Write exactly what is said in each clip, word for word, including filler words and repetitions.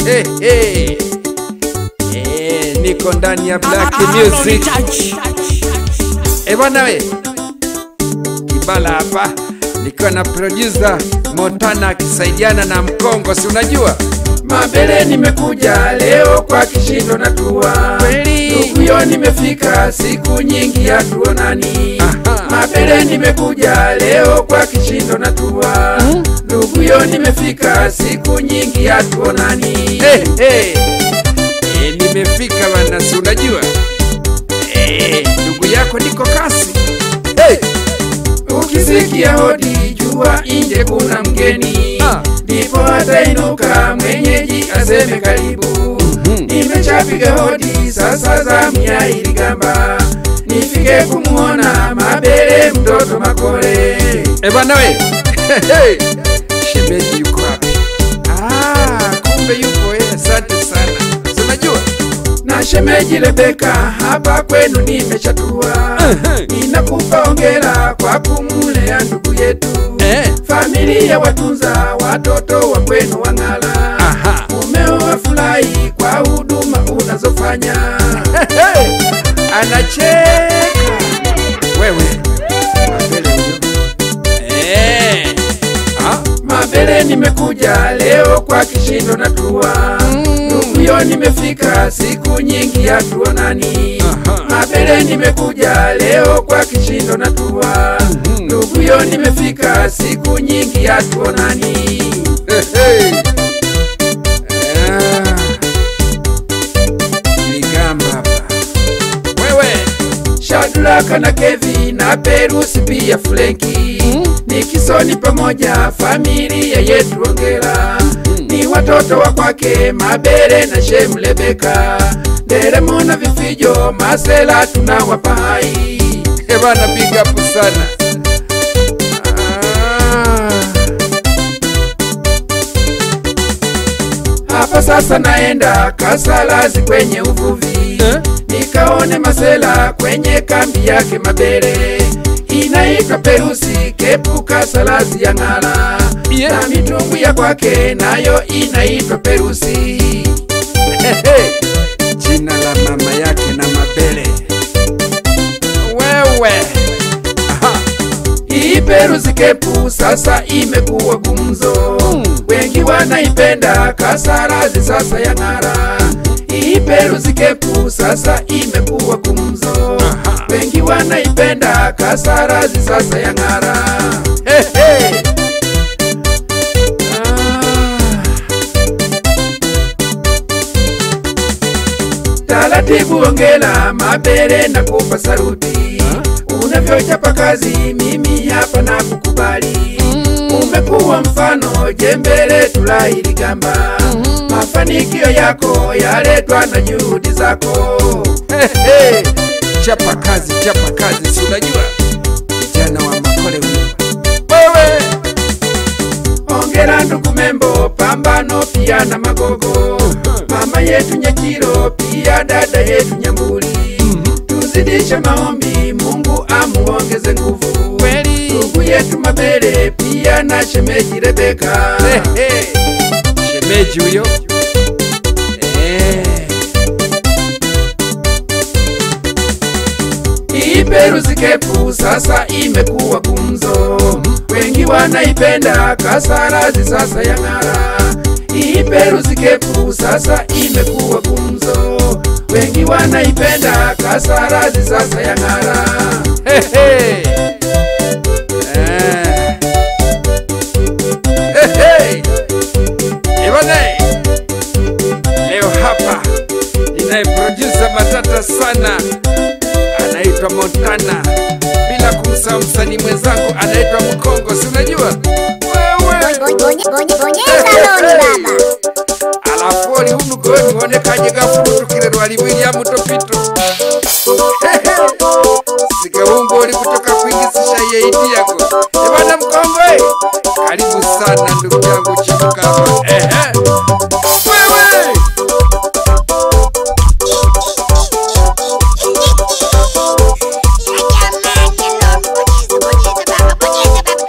Hey, hey. Eh, niko ndani ya Black Music. Eh bwana we, Kibala hapa nikiwa na producer Montana akisaidiana na Mkongo, si unajua? Mabele nimekuja leo kwa kishindo na tuwa Nukuyo nimefika siku nyingi ya tuonani. Mabele nimekuja leo kwa kishindo na tuwa hmm? Nukuyo nimefika siku nyingi ya tuonani. Hey, hey. E, nimefika wana, si unajua? Eh, ndugu yako niko kasi. Hey. Ukisikia hodi jua inje kuna mgeni ah. Ndipo atainuka mwenyeji aseme karibu mm -hmm. Nimechapiga hodi sasa zamu ya Iligamba, nifike kumuona Mabele mtoto Makole. Eh bwana we. Hey. Shemeji yuko wapi? Ah, kumbe yuko eh, asante sana. Si unajua? Na shemeji Rebeka hapa kwenu nimechatua. Uh-huh. Ninakupa hongera kwa kumulea ndugu yetu. Eh. Familia watunza watoto wa kwenu wangala. Aha. Mumeo wafurahi kwa huduma unazofanya. Hey. Anacheka. Wewe. Mabele huyo. Eh. Ah, Mabele nimekuja leo kwa kishindo na tuwa. Nukuyo nimefika siku nyingi ya tuonani. Mabele nimekuja leo kwa kishindo na tuwa. Nukuyo nimefika siku nyingi ya tuonani. Hey, hey. Ah. Iligamba hapa. Wewe. Shadulaka na Kevi na Perusi pia Flenki mm? Ni Kisoni pamoja familia yetu ongera mm. Ni watoto wa kwake Mabele na Shem Rebeka, Deremo na Vifijo Masela tunawapa hai. Ebana big up sana. Ah. Hapa sasa naenda Kasalazi kwenye uvuvi eh? Nikaone Masela kwenye kambi yake Mabele inaitwa Perusi Kepu Kasalazi ya ngala yeah. Na mitungu ya kwake nayo inaitwa Perusi. Jina la mama yake na Mabele. Wewe. Aha. Hii Perusi Kepu sasa imekuwa gumzo mm. Wengi wanaipenda Kasalazi sasa ya ngara. Hii Perusi Kepu sasa imekuwa gumzo. Aha. Wengi wanaipenda Kasalazi sasa ya ngara. Hey, hey. Taratibu ongela Mabele na kupa saruti huh? Unavyochapa kazi mimi hapa na kukubali mm. Umekuwa mfano jembele tula Iligamba mm. Mafanikio yako yaletwa na juhudi zako. Hey, hey. Chapa kazi, chapa kazi, si unajua? Kijana wa Makole huyo. Wewe. Ongera ndugu Membo, Pambano pia na Magogo mama yetu Nyakiro pia dada yetu Nyambuli mm -hmm. Tuzidishe maombi Mungu amuongeze nguvu kweli. Ndugu yetu Mabele pia na shemeji Rebeka. Hey, hey. Shemeji huyo. Eh. Hii Perusi Kepu sasa imekuwa gumzo mm -hmm. Wengi wanaipenda Kasalazi sasa ya ngara. Hii Perusi Kepu sasa imekuwa gumzo. Wengi wanaipenda Kasalazi sasa ya ngara. Hey, hey. Eh. Hey, hey. Ebane. Leo hapa ninaye producer matata sana, anaitwa Montana, bila kumsahau msanii mwenzangu anaitwa Mkongo, si unajua? Wewe. Baba. Alafu oli hunu goni mwone kaje gafuru tukirero alibili ya mutopito. Sika wumbo oli kutoka kuingisisha yeidi yako. Ebana Mkongo eh. Karibu sana ndugu yangu chibuka hapa. Ehe. Wewe.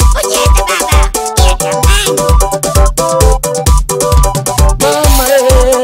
Mama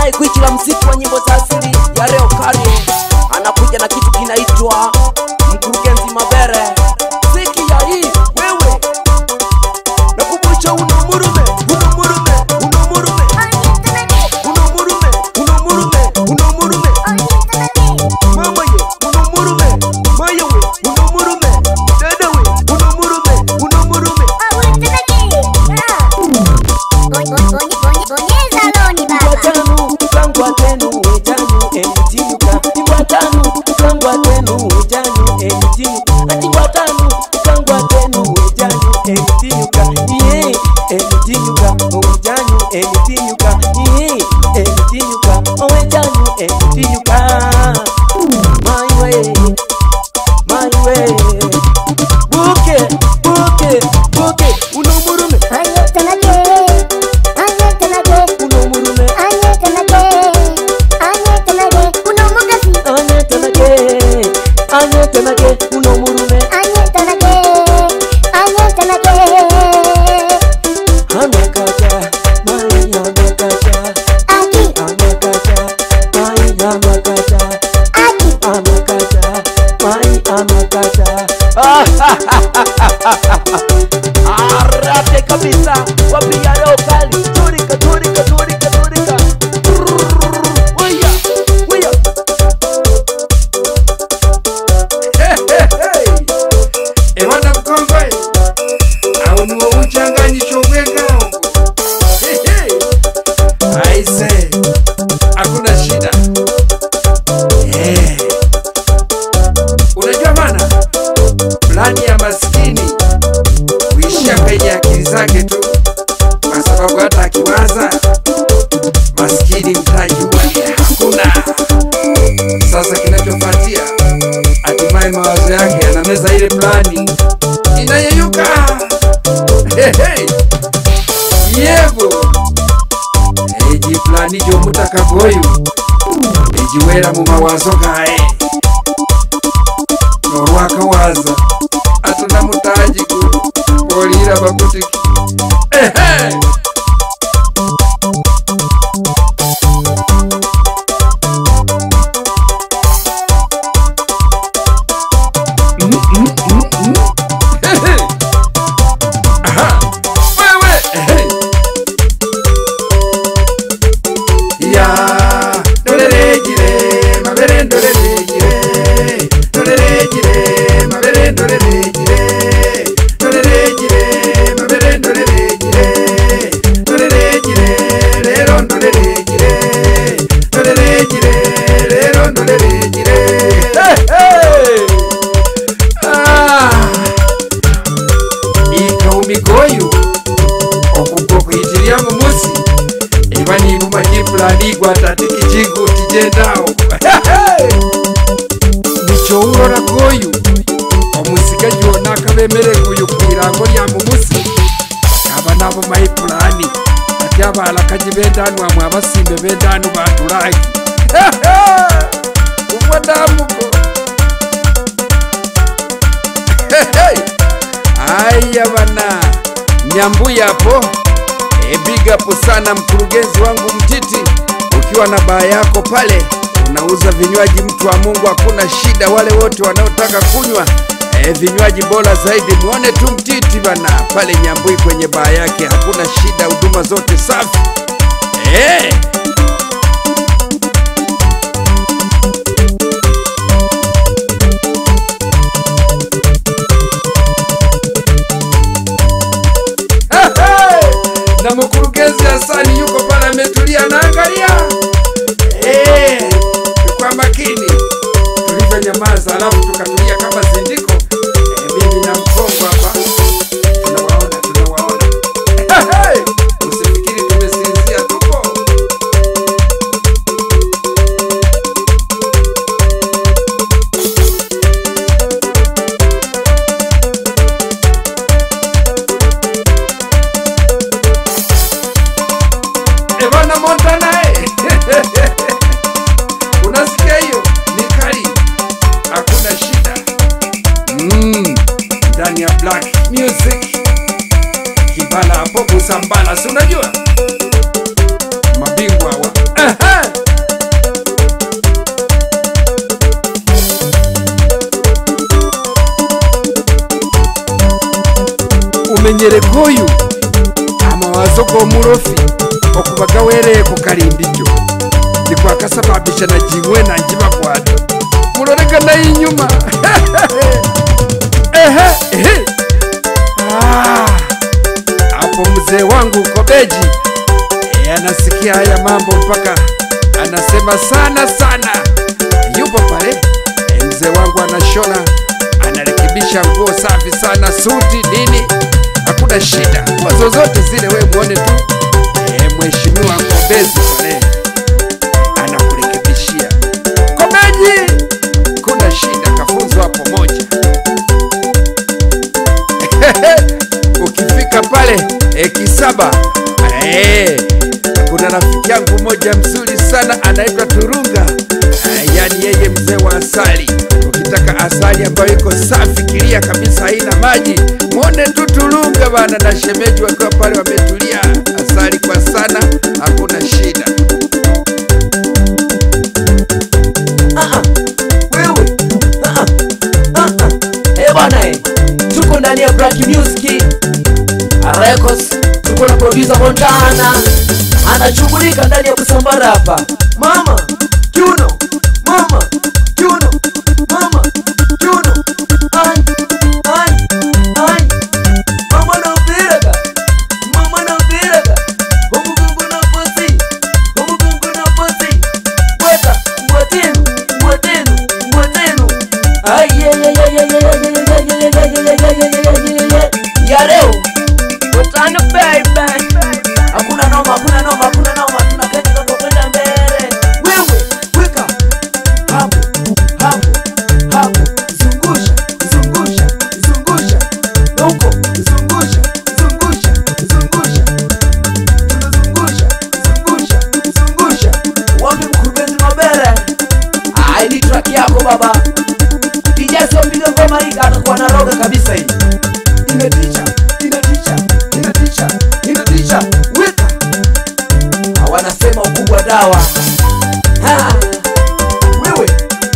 Ai kuichila mziki wa nyimbo za asili ya leo kali. Anakuja na kitu kinaitwa Mkurugenzi Mabere. Siki ya hii wewe. Nakumbusha una murume, una murume, una murume. Una murume, una murume, una murume. Mama ye, una murume. Maya we, una murume. Dada we, una murume, una murume. Watanu, kangwa tenu, ejanu, emitinuka. Watanu, kangwa tenu, ejanu, emitinuka. Ati watanu, kangwa tenu, ejanu, emitinuka. Iye, emitinuka, ojanu, emitinuka. Iye, emitinuka, ojanu, emitinuka. My way, my way. Buke, buke, buke, unomurume. Anyetanake, unomurume. Amakacha, mai amakacha. Amakacha, mai amakacha. Amakacha, mai amakacha. Arate kabisa, wapiga leo kali. Turika, turika, turika, turika. Waya, waya. Ewana mkongwe au nuo uchanganyisho wengao. Aise, hakuna shida. Eh. Unajua maana plani ya maskini huishia kwenye akili zake tu, kwa sababu hata akiwaza maskini mtajua hakuna. Sasa kinachofuatia, hatimaye mawazo yake yanameza ile plani inayeyuka. Hey, hey. Yego eji plani jo mutakagoyu ejiwera mu mawazo gae norwaka waza atuna mutajiku olira bakutiki. Hey, hey. Migoyu okuko kuyitiria mu musi eba nibuma jiplani gwatatiki jingu tijendao. Nichourora goyu omusika jona akabemere guyu kwirango lya mu musi aba nabo mayiplani ati abala kajibendanu amwe abasimbe bendanu batulaki. Umwadamuko aya bana Nyambuye hapo. E, big up sana mkurugenzi wangu Mtiti. Ukiwa na baa yako pale unauza vinywaji, mtu wa Mungu, hakuna shida. Wale wote wanaotaka kunywa e, vinywaji bora zaidi, muone tu Mtiti bana pale Nyambuye kwenye baa yake, hakuna shida, huduma zote safi. Eh. Na mkurugenzi Hasani yuko pale ametulia na angalia. Eh, kwa makini. Tulivyo nyamaza alafu tukatulia kama zindiko. Eh, mimi na mkongo hapa. Tunawaona, tunawaona. Hey, usifikiri tumesinzia, tuko. Evana Montana eh. Unasikia hiyo? Ni kali. Hakuna shida. Mm, ndani ya Black Music. Kibala hapo kusambala, si unajua? Mabingwa wa. Aha. manyereko oyu amawazo g'omulofi okubaga wereye ku kalindijo nikwakasababisha na jingwe na njibakwata muloreka nayo inyuma. Ehe, ehe. Ah, hapo mzee wangu Kobeji e, anasikia haya mambo mpaka anasema sana sana. Yupo pale e, mzee wangu anashona, anarekebisha nguo safi sana, suti nini, hakuna shida. Nguo zozote zile we muone tu e, mheshimiwa Kobeji pale anakurekebishia. Kobeji, kuna shida, kafunzo hapo moja. Ukifika pale e, Kisaba e, kuna rafiki yangu moja mzuri sana anaitwa Turunga e, yani yeye mzee wa asali. Ukitaka asali ambayo iko safi kilia kabisa haina maji, muone tu Turunga bana na shemeji wakiwa pale wametulia, asali kwa sana, hakuna shida. Ah, wewe ah, ah, eh bwana, eh tuko ndani ya Black Music Records, tuko na producer Montana anashughulika ndani ya kusambara hapa. Mama Juno, mama Juno, mama Juno, ai ai ai, mama na upiraga, mama na upiraga, umugungu na posi, umugungu na posi, weta mwatenu, mwatenu, mwatenu, ai ye ye ye ye ye ya leo Montana baby, hakuna noma, hakuna noma, hakuna noma, tunaketi kwa kwenda mbele. Wewe weka hapo hapo hapo, zungusha zungusha zungusha huko, zungusha zungusha zungusha, tunazungusha zungusha zungusha. Wapi mkurugenzi Mabere? Ah, hii track yako baba. D J sio piga ngoma hii, atakuwa na roga kabisa hii. Inatisha, inatisha, inatisha, inatisha. Weka. Hawanasema ukubwa dawa. Ha. Wewe.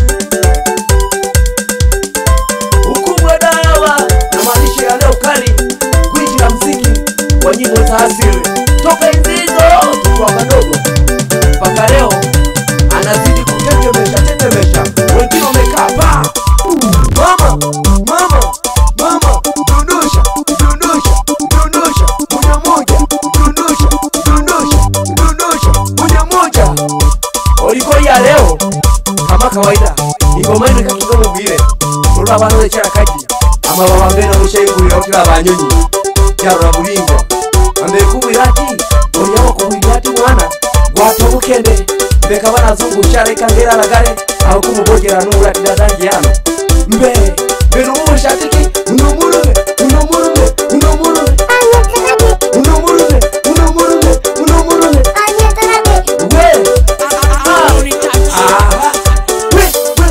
Ukubwa dawa. Na maanisha ya leo kali. Gwiji la muziki wa nyimbo za asili. Toka hizo tukiwa kadogo mpaka leo anazidi kutetemesha tetemesha. Wengine wamekaa pa. Mama, mama, mama, dondosha, dondosha, dondosha, moja moja, dondosha, dondosha, dondosha, moja moja. Oliko ya leo kama kawaida ingoma ino kakigoma bwire urura abantu becara kaji ama baba mbere n'ushayingurira okira abanyonyi cyarura buringo ambe kubirati oriyaho kubirati mwana gwatobukende beka banazungusha reka ngera lagare aho kumubogera n'urati dadangi hano mbe beno mushatiki unomurume unomurume unomurume unomurume unomurume unomurume we ah we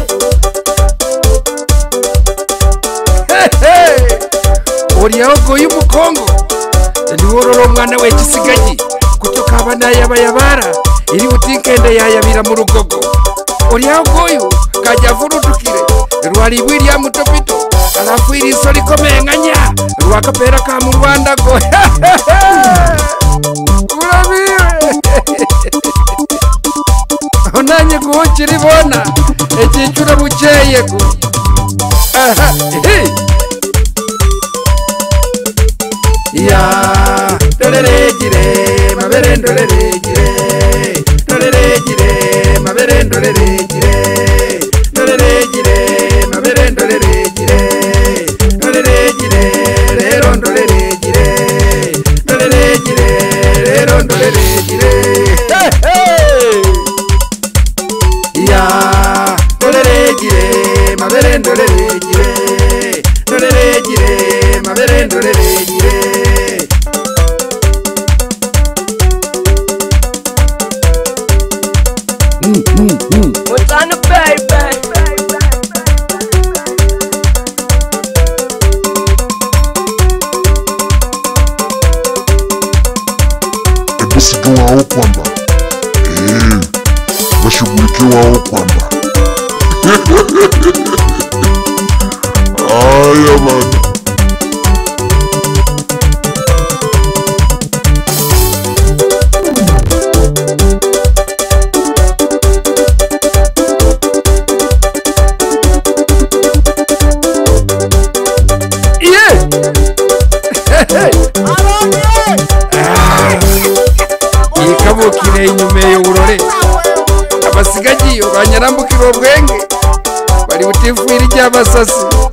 we Hey, oriyaho goyu mukongo ndiwororo mwana we kisigaji kutoka abana yabayabara iri utikende yayabira mu rugogo. Oriyaho goyu kajya vurutukire rwari bwiriya mutopito alafu iriso likomenganya rwakapera ka mu Rwanda go. Urabiwe onanye guhukira ibona ekicura bukeye go. Aha, ehe ya doleregire mabere doleregire doleregire mabere doleregire doleregire mabere doleregire doleregire rero doleregire doleregire rero doleregire ya doleregire mabere doleregire doleregire mabere doleregire. Mm, mm, mm. Montana baby. Ebisiga wao kwamba eh, washughulikie wao kwamba aya bana. iyo banyarambukirwa ubwenge bari butifwira icy'abasasi.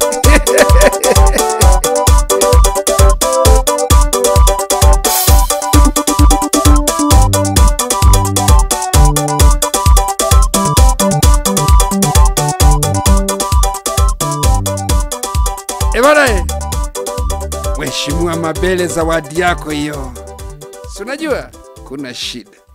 Ebana, Mheshimiwa Mabele, zawadi yako hiyo. Si unajua kuna shida.